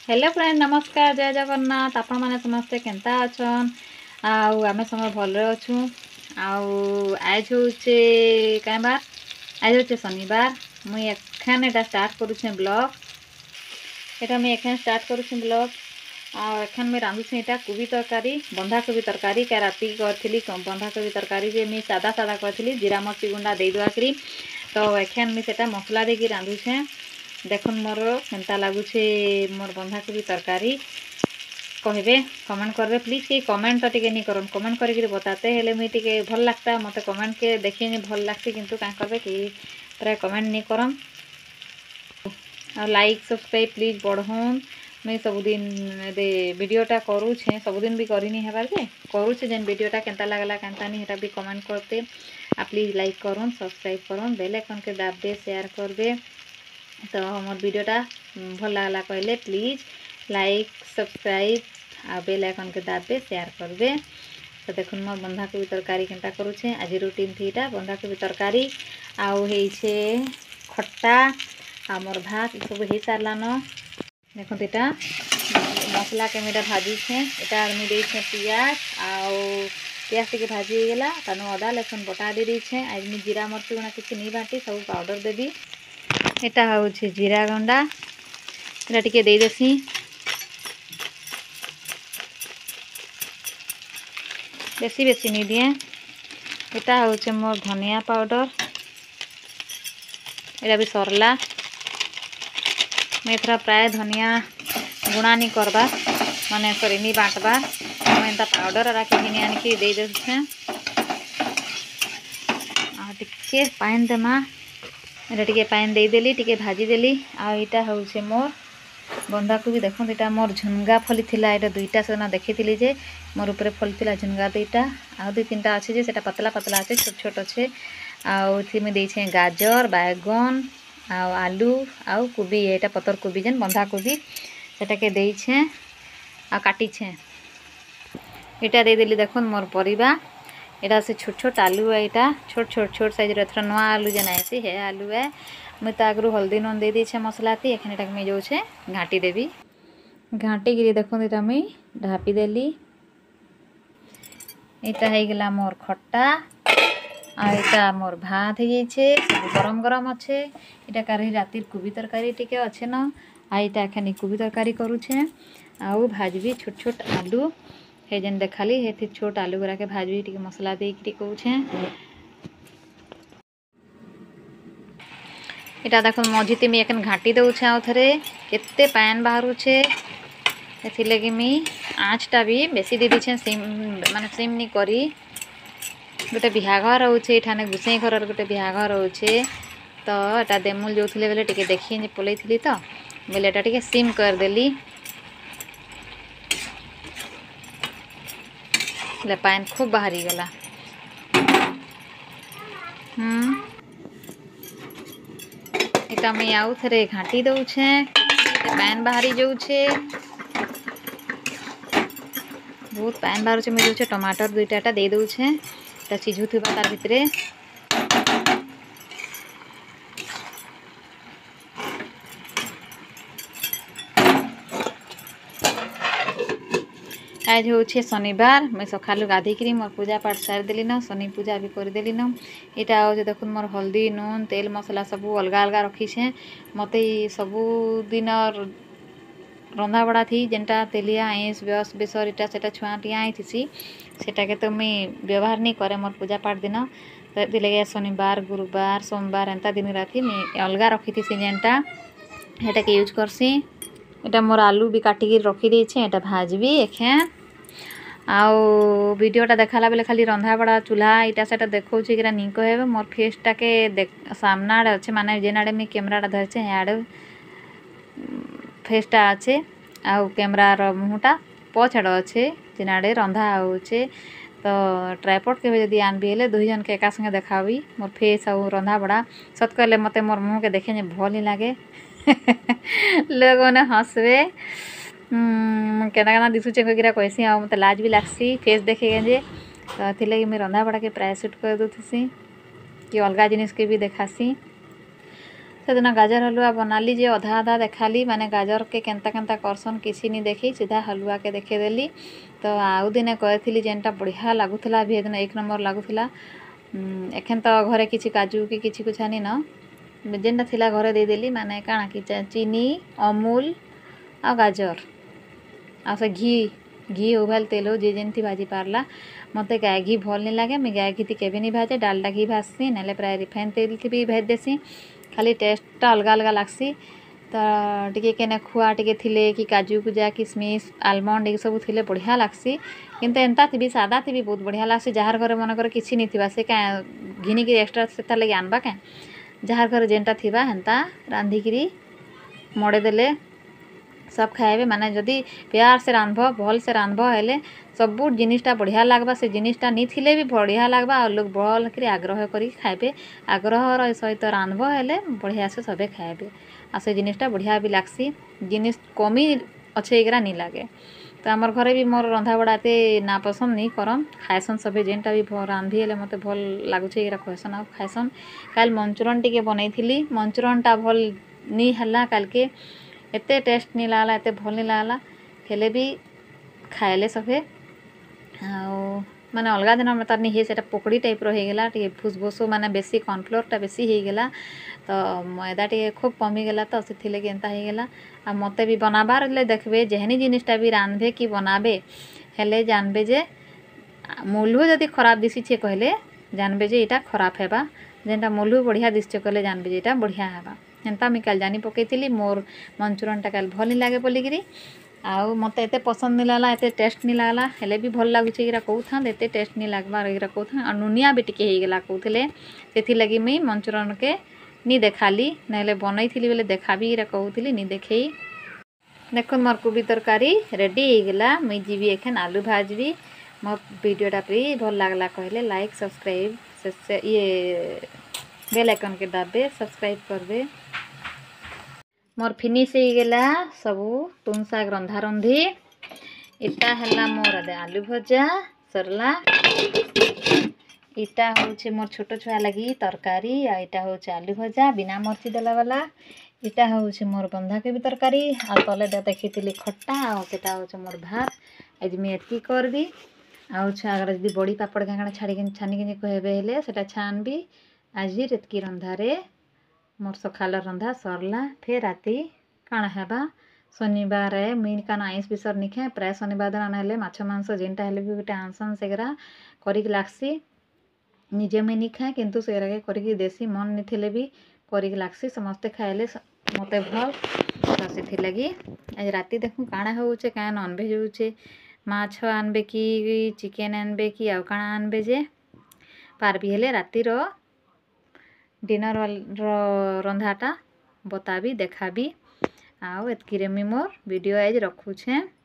Hello friend नमस्कार जय जगन्नाथ आपण मैंने समस्ते केन्ता अछन आमे समय भल अच्छु आज होचे कई बार आज होचे शनिवार मुई एखान एटा स्टार्ट करुचे ब्लॉग एटा मुई एखान स्टार्ट करुचे ब्लॉग एखान मुई रांधुचे एटा कोबी तरकारी बंधाकोबी तरकारी क्या राति करी बंधाकोबी तरकारी जे मुई सादा सादा करी जीरा मर्ची गुंडा दे दुआकरी तो एखान मुई सेटा मसला देकी रांधुचे देखुन मोर केनता लगुचे मोर बंधाकोबी तरकारी कहबे कमेंट करबे प्लीज के कमेंट तो टिके नहीं करन कमेंट करके बताते हेले मुई टिके भल लगता मते कमेंट के देखि नहीं भल लगती किंतु का करबे कि प्राय कमेंट नहीं करम और लाइक सब्सक्राइब प्लीज बढ़ोन मुई सबुदिन दे वीडियोटा करूछे सबुदिन भी करी नहीं हेबार जे करूछे जेन वीडियोटा केनता लागला केनता नहीं हेटा भी कमेंट करते आ प्लीज लाइक करन सब्सक्राइब करन बेल आइकन के दाबे शेयर करबे तो मोर वीडियोटा भल लागला कहले प्लीज लाइक सब्सक्राइब आ बेल आइकन के दाबे शेयर करबे तो देखुन मोर बंधाकोबी तरकारी केनता करूछे आज रूटीन थीटा बंधाकोबी तरकारी आउ हेइछे खट्टा आ मोर भात ई सब हे सारलान देखुन एटा मसला के मेरा भाजी छे एटा मी देइछे पियाज आउ पियाज टिके भाजी गेला तानु अदा लहसुन बटा दे देइछे आज मी जीरा मर्ची गुणा किछि नहीं बाटी सब पाउडर देबी एटा होउछे जीरा गंडा एटा टिके दे देसी बेसी बेसी नहीं दिए एटा होउछे मोर धनिया पाउडर एटा भी सरला मैं एथरा प्राय धनिया गुणा नहीं करबा माने सॉरी नहीं बांटबा मैं एंता पाउडर राखी किनी आनिकी दे देछे आ टिके पानी देमा एटा टिके पानी दे देली टिके भाजी देली आ एटा होउछे मोर बंधाकोबी देखुन एटा मोर झुनगा फली थिला एटा दुईटा सेना देखिथिली जे मोर ऊपर फली थिला झुनगा दुईटा आ दुई तीनटा अछि जे सेटा पतला पतला अछि छोट छोट अछि आ थि में देइछे गाजर बैगन आ आलू आ कोबी एटा पतर कोबी जेन बंधाकोबी सेटा के देइछे आ काटी छे एटा दे देली देखुन मोर परिबा एटा से छोट छोट आलू है एटा छोट छोट छोट साइज रे थरा नवा आलू जेना ऐसी है आलू है मैं तागरु हल्दी नून दे दी छे मसला ती एखन एटा मैं जो छे घाटी देबी घाटी गिरी देखुन एटा मैं ढापी देली एटा हे गेला मोर खट्टा आ एटा मोर भात हे छे सब गरम गरम अच्छे एटा कारी रातिर कोबी तरकारी टिके अच्छे न आ एटा एखन कोबी तरकारी करू छे आउ भाजबी छोट छोट आलू हे जेन देखाली हे छोट आलू गुरा के भाजबी टिके मसला दे के कहू छे एटा देखो मझीते मी एखन घाटी दउ छे आ थरे केते पान बाहरु छे एथि लगी मी आँचटा भी बेसी दे दी छे सिम माने सिम नी करी गोटे बिहाघर होचे एठाने गुसई घर गोटे बिहाघर होचे तो एटा देमुल जोथले बेले टिके देखि नि पलैथिली तो बेले एटा टिके सिम कर देली ले पान खूब बाहरी गला एटा मैं आउ थरे घाटी दउ छे पान बाहरी जाउ छे बहुत पान बाहर छे मैं जो छे टमाटर दुईटा दे दउ छे ता सिझु थिबा तार भितरे आज होछे शनिवार मैं सकालु गाधी करी मोर पूजा पाठ सार देली न शनि पूजा भी कर देली न एटा हो जे देखुन मोर हल्दी नून तेल मसला सब अलगा अलगा रखी छे मते सबु दिन रंधा बड़ा थी जेनटा तेलिया आइस बस बेसर एटा सेटा छुआ टिया आइथिसी सेटा के तो मैं व्यवहार नहीं करे मोर पूजा पाठ दिन तो लगे शनिवार गुरुवार सोमवार एंता दिन राति मैं अलगा रखी थी जेनटा हेटा के यूज करसी एटा मोर आलू भी काटी के रखी दे छे एटा भाजबी एखें आउ वीडियोटा देखाला बेले खाली रंधा बड़ा चूल्हा इटा सेटा देखौ छी किरा नी कहबे मोर फेसटा के सामना आड़े अच्छे माने जेन आड़े मैं कैमराटा धरछे आड़े फेसटा अच्छे आउ कैमरा रो मुहटा पछाड़ अच्छे जेन आड़े रंधा होचे तो ट्राइपॉड के जदी आनबी हेले दुई जन के एका संगे देखाबी मोर फेस आउ रंधा बड़ा सत कहले मते मोर मुंह के देखे ने भल ही लागे लोग ने हंसबे केना केना दिसुचे कहिरा कहसी आ मते लाज भी लागसी फेस देखे जे तो थिले मैं रंधा बड़ा के प्राय शूट कर दउथसी कि अलगा जिनिस के भी देखासी से दिन गाजर हलुआ बनाली जे अधा अधा देखाली माने गाजर के केंता केंता करसन किसी नहीं देखी सीधा हलुआ के देखेदेली। तो आउ दिने कहली जेनटा बढ़िया लगुला भी दिन 1 नंबर लगुला। एखन तो घरे किसी काजू कि किसी को छानी न जेनटा थिला घरे देदेली माने काଣା कि चीनी अमूल आ गाजर आ से घी उबाल तेल जे जेमती भाजी पारला। मत गाय घी भल नहीं लगे मुझे गाय घी केवे नहीं भाजे डालडा घी भाजसी ना प्राय रिफाइन तेल थी भी भाज देसी खाली टेस्टा अलग अलग लगसी। तो टी केने खुआ टी थिले कि काजू कुजा किसमिश आलमंड ये सब थिले बढ़िया लगसी। किंतु एंता थी सादा थी बहुत बढ़िया लगसी। जार घर मनकर किसी नहीं थी से क्या घिनिक एक्सट्रा से लगे आनबा क्या जार घर जेनटा थी हेन्ता रांधिकी मड़ेदेले सब खाए माने जदि प्यार से रांधब भल से रांधब हेले सबू जिनिसटा बढ़िया लगवा से जिनिसटा नहीं थिले भी बढ़िया लगवा और लोग भल कर आग्रह करी खाए आग्रह सहित रांधब हेले बढ़िया से सबे खाए आ से जिनिसटा बढ़िया भी लगसी जिनिस कमी अच्छे एकरा नहीं लगे। तो आमर घरे भी मोर रंधा बड़ा एते ना पसंद नहीं करम खाएसन सभे जेनटा भी रांधि हेले मते भल लागुचे एरा कहसन आ खाएसन। काल मंचूरन टिके बनई थी मंचूरनटा भल नहीं हला काल के एते टेस्ट नहीं लागला एते भल नहीं लागला हेले भी खाएले सभे माने अलग दिन तार नहीं से पकड़ी टाइप रहीगला टे फुसफुस माने बेसी कॉर्नफ्लोरटा बेसी होगला तो मैदा टे खूब कमीगला तो से लगे एंता होगला। आ मते भी बनाबार देखबे जेहनी जिनिसटा भी रांधे कि बनाबे हेले जानबे जे मूल्हू जदि खराब दिशी छे कहले जानबे जे इटा खराब हेबा जेनटा मूल्हू बढ़िया दिशे कहले जानबे जे इटा बढ़िया हेबा। हेन्ता मुझे काल जानी पकईली मोर मंचूरनटा काल भल नहीं लगे बोलिकी आउ मत एत पसंद नहीं लागला एत टेस्ट नहीं लागला हेले भी भल लगुचे इरा कहूँ एत टेस्ट नहीं लगवार इरा कहूँ और नुनिया भी टिके होगला कहते से लगी मुई मंचूरन के नहीं देखाली ना बनई थी बोले देखा भी इरा कहूली नहीं देखे। देख मोर कोबी तरकारी रेडी होगला मुई जीवी एखन आलू भाजबी। मोर वीडियोटा भी भल लगला कहले लाइक सब्सक्राइब ये बेल आइकन के दाबे सब्सक्राइब करबे। मोर फिनिश होगला सबू तुम साग रंधा रंधी इटा है मोर आलू भजा सरला इटा हूँ मोर छोट छुआ लगी तरकारी आईटा हूँ आलू भजा बिना मर्ची देला वाला इटा हूँ मोर बंधाकोबी तरकारी आ तले देखी खट्टा आटा हूँ मोर भात आज मुझे एतकी करबी आगर जब बड़ी पापड़ काँकड़ा छानिकी कहबे से छानबी आज एतकी रंधारे मोर सकाल रंधा सरला। फिर राति काଣା हेबा शनिवार मुई काना आइस बिसर नहीं खाए प्राय शनिवार दिन आना माछ मांस जेनटा हेले भी गोटे आनसन सेगरा करिक लागसी निजे मुई नहीं खाए किंतु सेगरा करिक देसी मन नहीं थिले भी करिक लागसी समस्ते खाइले मते भल तो से लगी आज राति देखूँ काଣା होचे क्या नॉनभेज होचे माछ आनबे कि चिकेन आनबे कि आउ काଣା आनबे जे पारबी हेले रातिर डिनर रंधाटा बताबी देखाबी आउ एतकी मुई मोर वीडियो आज रखुछे।